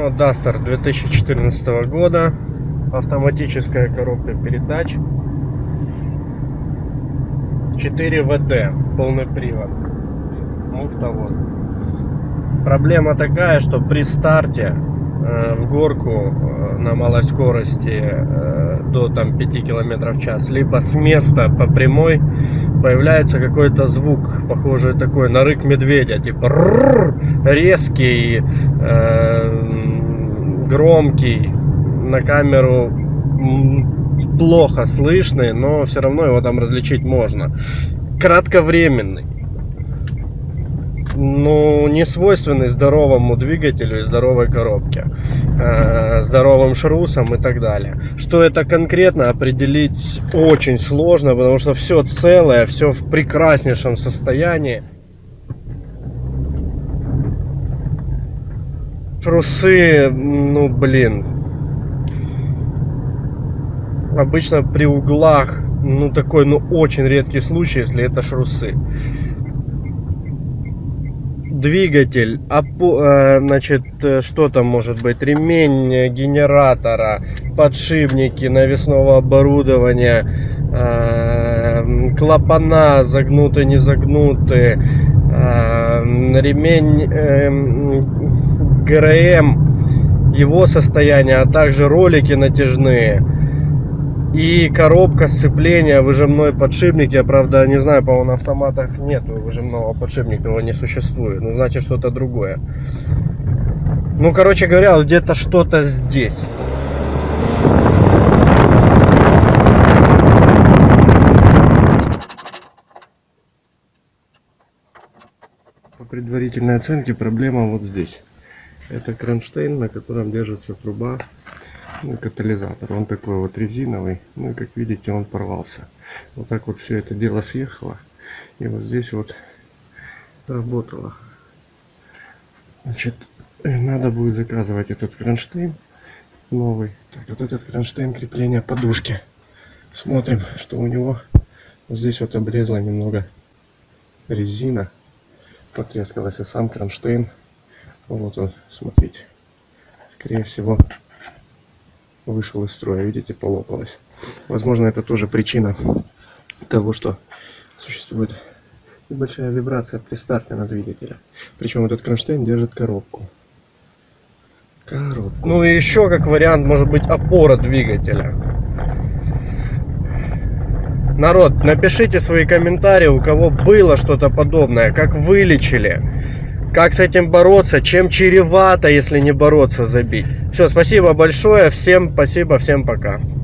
Вот Duster 2014 года, автоматическая коробка передач, 4 ВД, полный привод, муфта вот. Проблема такая, что при старте в горку на малой скорости до там 5 км в час, либо с места по прямой появляется какой-то звук, похожий такой на рык медведя, типа резкий, громкий, на камеру плохо слышный, но все равно его там различить можно. Кратковременный, ну, не свойственный здоровому двигателю и здоровой коробке, здоровым шрусам и так далее. Что это конкретно определить очень сложно, потому что все целое, все в прекраснейшем состоянии. Шрусы, ну блин, обычно при углах, ну такой, ну очень редкий случай, если это шрусы. Двигатель, значит, что там может быть, ремень генератора, подшипники навесного оборудования, клапана загнуты, не загнуты, ремень ГРМ, его состояние, а также ролики натяжные. И коробка сцепления, выжимной подшипник. Я, правда, не знаю, по-моему, на автоматах нету выжимного подшипника, его не существует. Ну, значит, что-то другое. Ну, короче говоря, где-то что-то здесь. По предварительной оценке проблема вот здесь. Это кронштейн, на котором держится труба. Ну, катализатор, он такой вот резиновый, ну и как видите, он порвался. Вот так вот все это дело съехало, и вот здесь вот работало. Значит, надо будет заказывать этот кронштейн новый. Так, вот этот кронштейн крепления подушки. Смотрим, что у него вот здесь вот обрезала немного резина, потрескалась, и сам кронштейн, вот он, смотрите, скорее всего вышел из строя, видите, полопалось. Возможно, это тоже причина того, что существует небольшая вибрация при старте на двигателе. Причем этот кронштейн держит коробку. Ну и еще как вариант может быть опора двигателя. Народ, напишите свои комментарии, у кого было что-то подобное, как вылечили, как с этим бороться, чем чревато, если не бороться, забить. Все, спасибо большое, всем спасибо, всем пока.